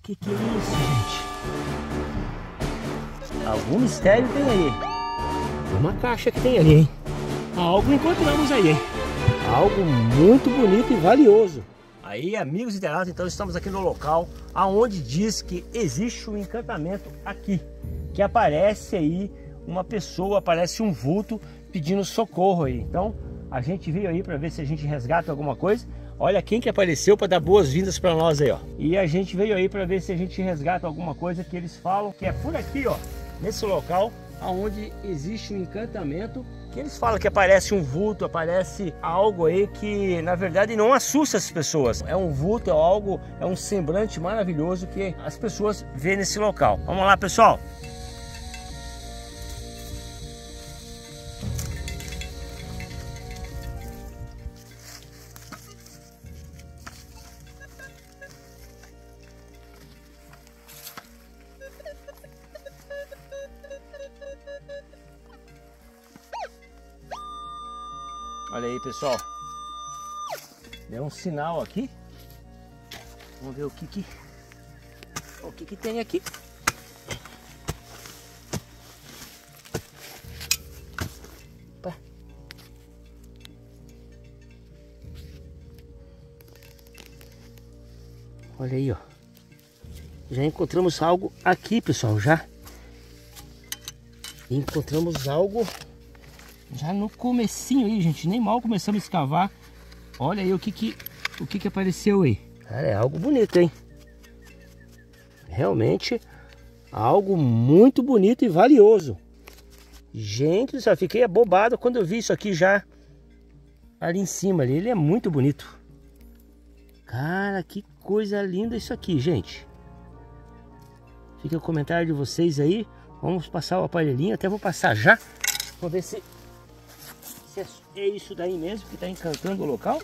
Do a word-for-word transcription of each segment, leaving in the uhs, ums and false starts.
Que que é isso, gente? Algum mistério tem aí. Uma caixa que tem ali, hein? Algo encontramos aí, hein? Algo muito bonito e valioso. Aí, amigos internautas, então estamos aqui no local aonde diz que existe um encantamento aqui, que aparece aí uma pessoa, aparece um vulto pedindo socorro aí. Então a gente veio aí para ver se a gente resgata alguma coisa. Olha quem que apareceu para dar boas-vindas para nós aí, ó. E a gente veio aí para ver se a gente resgata alguma coisa que eles falam que é por aqui, ó, nesse local aonde existe um encantamento, que eles falam que aparece um vulto, aparece algo aí que na verdade não assusta as pessoas. É um vulto, é algo, é um semblante maravilhoso que as pessoas vêem nesse local. Vamos lá, pessoal. Olha aí, pessoal, deu um sinal aqui. Vamos ver o que que o que que tem aqui. Opa. Olha aí, ó, já encontramos algo aqui, pessoal. Já encontramos algo já no comecinho aí, gente. Nem mal começamos a escavar. Olha aí o que que, o que que apareceu aí. Cara, é algo bonito, hein? Realmente algo muito bonito e valioso. Gente, só fiquei abobado quando eu vi isso aqui já ali em cima. Ali. Ele é muito bonito. Cara, que coisa linda isso aqui, gente. Fica o comentário de vocês aí. Vamos passar o aparelhinho. Até vou passar já. Vamos ver se Se é isso daí mesmo que está encantando o local.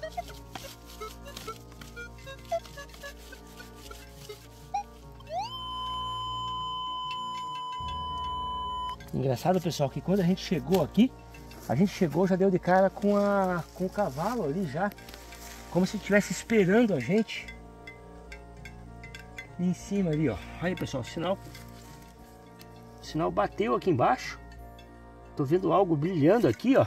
Engraçado, pessoal, que quando a gente chegou aqui, a gente chegou, já deu de cara com, a, com o cavalo ali já, como se estivesse esperando a gente em cima ali, ó. Aí, pessoal, o sinal, o sinal bateu aqui embaixo. Tô vendo algo brilhando aqui, ó.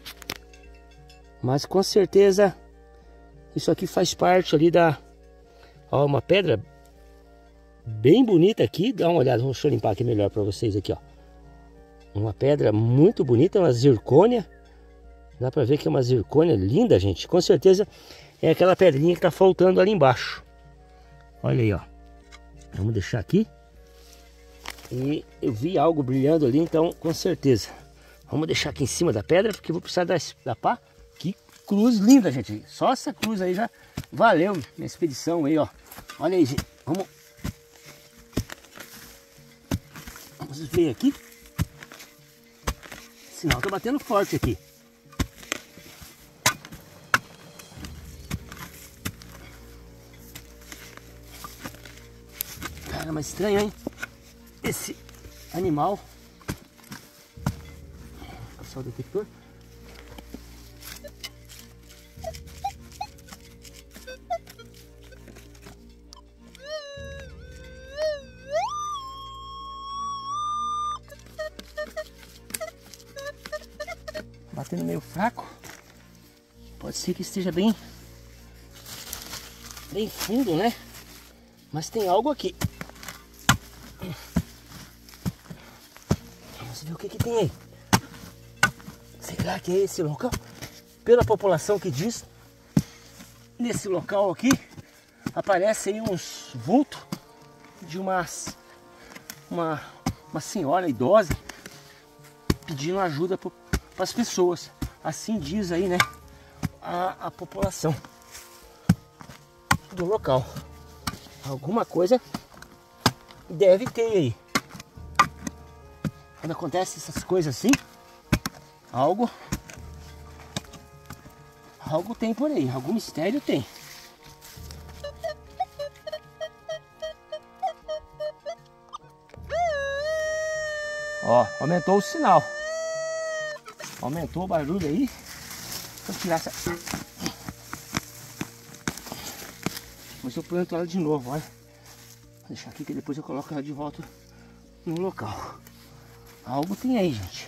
Mas com certeza isso aqui faz parte ali da... Ó, uma pedra bem bonita aqui. Dá uma olhada, deixa eu limpar aqui melhor para vocês aqui, ó. Uma pedra muito bonita, uma zircônia. Dá para ver que é uma zircônia linda, gente. Com certeza é aquela pedrinha que tá faltando ali embaixo. Olha aí, ó. Vamos deixar aqui. E eu vi algo brilhando ali, então com certeza. Vamos deixar aqui em cima da pedra, porque eu vou precisar da, da pá. Que cruz linda, gente. Só essa cruz aí já valeu minha expedição aí, ó. Olha aí, gente. Vamos, Vamos ver aqui. O sinal tá batendo forte aqui. Cara, mas estranho, hein? Esse animal. Vou passar o detector. Batendo meio fraco. Pode ser que esteja bem bem fundo, né? Mas tem algo aqui. Vamos ver o que que tem aí. Será que é esse local? Pela população que diz, nesse local aqui aparecem uns vultos de umas uma, uma senhora idosa pedindo ajuda para as pessoas. Assim diz aí, né, a, a população do local. Alguma coisa deve ter aí. Quando acontece essas coisas assim, algo algo tem por aí, algum mistério tem. Ó, aumentou o sinal. Aumentou o barulho aí. Vou tirar essa. Mas eu ponho ela de novo, olha. Vou deixar aqui que depois eu coloco ela de volta no local. Algo tem aí, gente.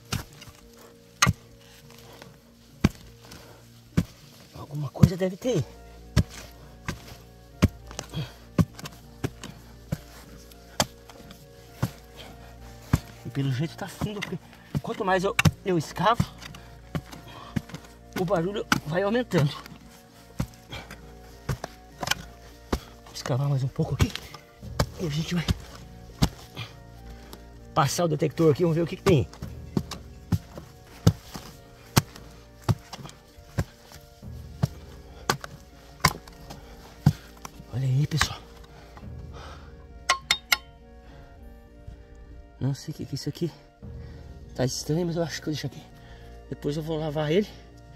Alguma coisa deve ter aí. E pelo jeito tá fundo, porque quanto mais eu, eu escavo, o barulho vai aumentando. Vou escavar mais um pouco aqui e a gente vai passar o detector aqui, vamos ver o que, que tem. Olha aí, pessoal. Não sei o que, que é isso aqui. Tá estranho, mas eu acho que eu deixo aqui. Depois eu vou lavar ele.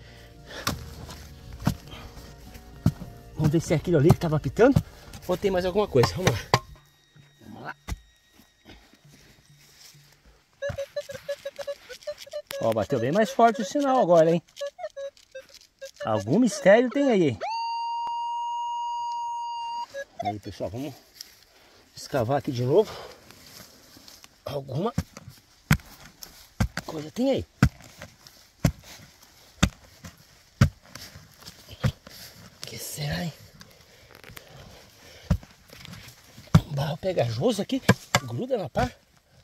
Vamos ver se é aquilo ali que tava apitando ou tem mais alguma coisa. Vamos lá. Vamos lá. Ó, bateu bem mais forte o sinal agora, hein? Algum mistério tem aí. Aí, pessoal, vamos escavar aqui de novo. Alguma coisa tem aí. O que será, hein? Um barro pegajoso aqui, gruda na pá.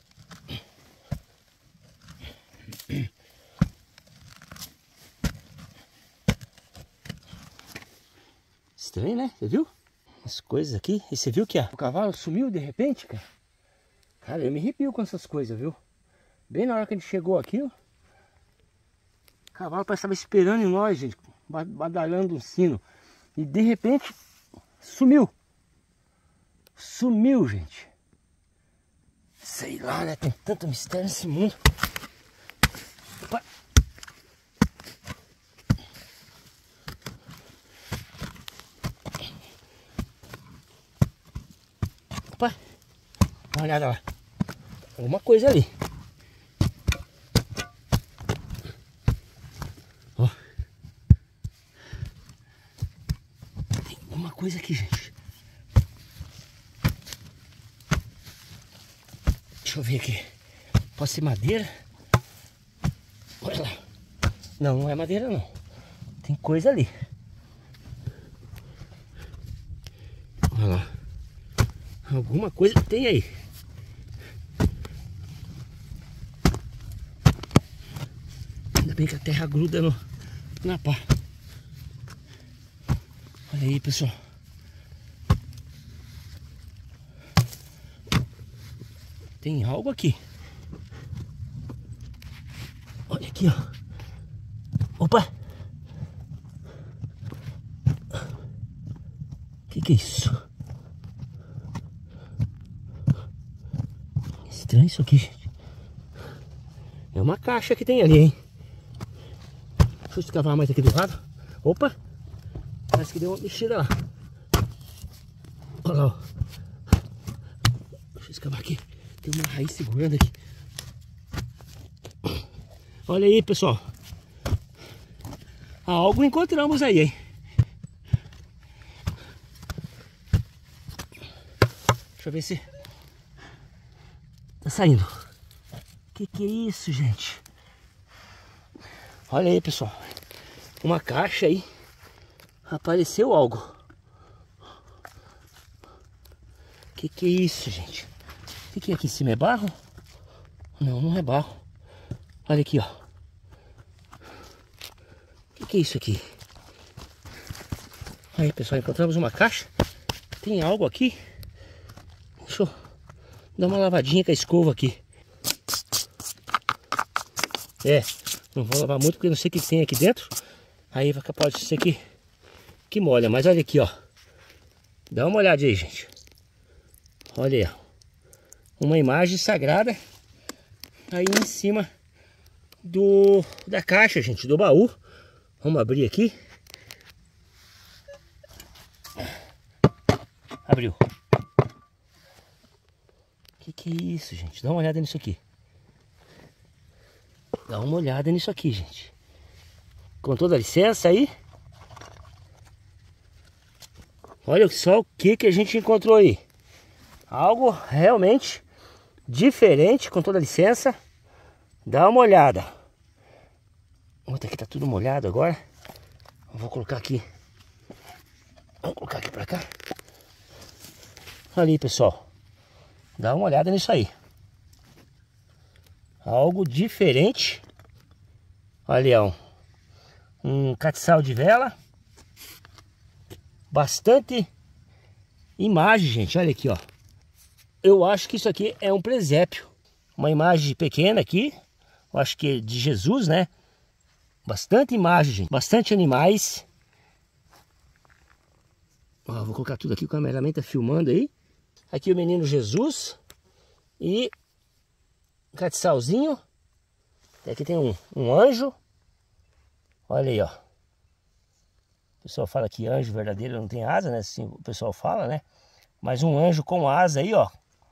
Estranho, né? Você viu? As coisas aqui. E você viu que ó, o cavalo sumiu de repente, cara? Cara, eu me arrepio com essas coisas, viu? Bem na hora que ele chegou aqui, ó, o cavalo parece que estava esperando em nós, gente, badalhando um sino. E de repente, sumiu. Sumiu, gente. Sei lá, né? Tem tanto mistério nesse mundo. Opa. Opa. Dá uma olhada lá. Alguma coisa ali. Ó. Tem alguma coisa aqui, gente. Deixa eu ver aqui. Pode ser madeira? Olha lá. Não, não é madeira não. Tem coisa ali. Olha lá. Alguma coisa tem aí. Ainda bem que a terra gruda no, na pá. Olha aí, pessoal. Tem algo aqui. Olha aqui, ó. Opa! O que que é isso? Estranho isso aqui, gente. É uma caixa que tem ali, hein? Deixa eu escavar mais aqui do lado. Opa! Parece que deu uma mexida lá. Olha lá, ó. Deixa eu escavar aqui. Tem uma raiz segurando aqui. Olha aí, pessoal. Algo encontramos aí, hein? Deixa eu ver se tá saindo. Que que é isso, gente? Olha aí, pessoal. Uma caixa aí. Apareceu algo. Que que é isso, gente? O que que é aqui em cima? É barro? Não, não é barro. Olha aqui, ó. O que que é isso aqui? Aí, pessoal, encontramos uma caixa. Tem algo aqui. Deixa eu dar uma lavadinha com a escova aqui. É, não vou lavar muito porque eu não sei o que tem aqui dentro. Aí pode ser que, que molha. Mas olha aqui, ó. Dá uma olhada aí, gente. Olha aí, ó. Uma imagem sagrada aí em cima do da caixa, gente, do baú. Vamos abrir aqui. Abriu. Que que é isso, gente? Dá uma olhada nisso aqui. Dá uma olhada nisso aqui, gente. Com toda a licença aí. Olha só o que que a gente encontrou aí. Algo realmente diferente, com toda licença. Dá uma olhada. Ontem aqui tá tudo molhado agora. Vou colocar aqui. Vamos colocar aqui pra cá. Ali, pessoal. Dá uma olhada nisso aí. Algo diferente. Olha, ó, um catiçal de vela. Bastante imagem, gente. Olha aqui, ó. Eu acho que isso aqui é um presépio. Uma imagem pequena aqui. Eu acho que é de Jesus, né? Bastante imagem, gente. Bastante animais. Ó, vou colocar tudo aqui. O cameraman tá filmando aí. Aqui o menino Jesus. E um catiçalzinho. Aqui tem um, um anjo. Olha aí, ó. O pessoal fala que anjo verdadeiro não tem asa, né? Assim o pessoal fala, né? Mas um anjo com asa aí, ó.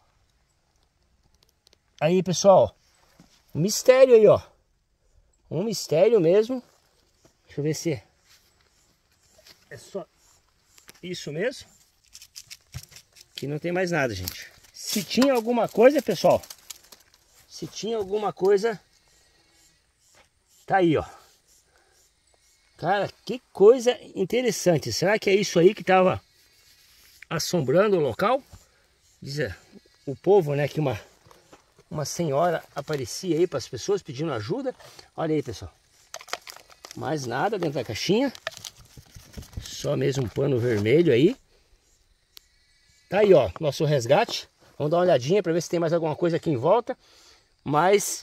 Aí, pessoal. Um mistério aí, ó. Um mistério mesmo. Deixa eu ver se é só isso mesmo. Aqui não tem mais nada, gente. Se tinha alguma coisa, pessoal. Se tinha alguma coisa. Tá aí, ó. Cara, que coisa interessante. Será que é isso aí que estava assombrando o local? Diz o povo, né, que uma, uma senhora aparecia aí para as pessoas pedindo ajuda. Olha aí, pessoal. Mais nada dentro da caixinha. Só mesmo um pano vermelho aí. Tá aí, ó, nosso resgate. Vamos dar uma olhadinha para ver se tem mais alguma coisa aqui em volta. Mas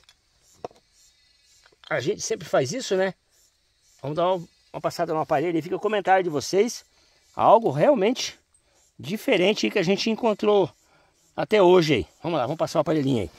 a gente sempre faz isso, né? Vamos dar uma, uma passada no aparelho e fica o comentário de vocês. Algo realmente diferente que a gente encontrou até hoje aí. Vamos lá, vamos passar o aparelhinho aí.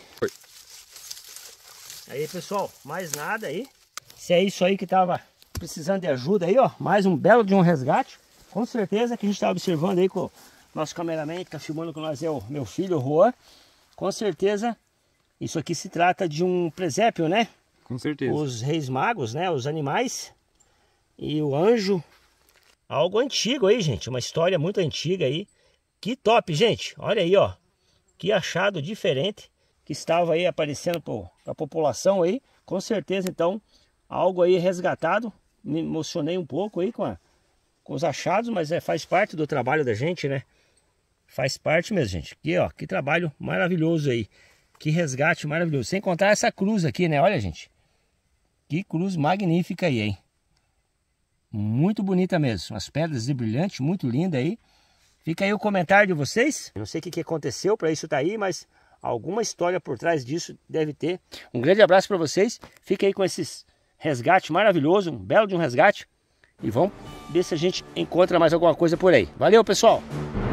Aí, pessoal, mais nada aí. Se é isso aí que tava precisando de ajuda aí, ó. Mais um belo de um resgate. Com certeza que a gente tá observando aí com o nosso cameraman que tá filmando com nós, é o meu filho, o Juan. Com certeza isso aqui se trata de um presépio, né? Com certeza. Os reis magos, né? Os animais. E o anjo. Algo antigo aí, gente. Uma história muito antiga aí. Que top, gente. Olha aí, ó. Que achado diferente que estava aí aparecendo para a população aí. Com certeza, então, algo aí resgatado. Me emocionei um pouco aí com, a, com os achados, mas é, faz parte do trabalho da gente, né? Faz parte mesmo, gente. Aqui, ó. Que trabalho maravilhoso aí. Que resgate maravilhoso. Sem contar essa cruz aqui, né? Olha, gente. Que cruz magnífica aí, hein? Muito bonita mesmo. As pedras brilhantes, muito linda aí. Fica aí o comentário de vocês. Eu não sei o que, que aconteceu para isso tá aí, mas alguma história por trás disso deve ter. Um grande abraço para vocês. Fica aí com esses resgate maravilhoso. Um belo de um resgate. E vamos ver se a gente encontra mais alguma coisa por aí. Valeu, pessoal!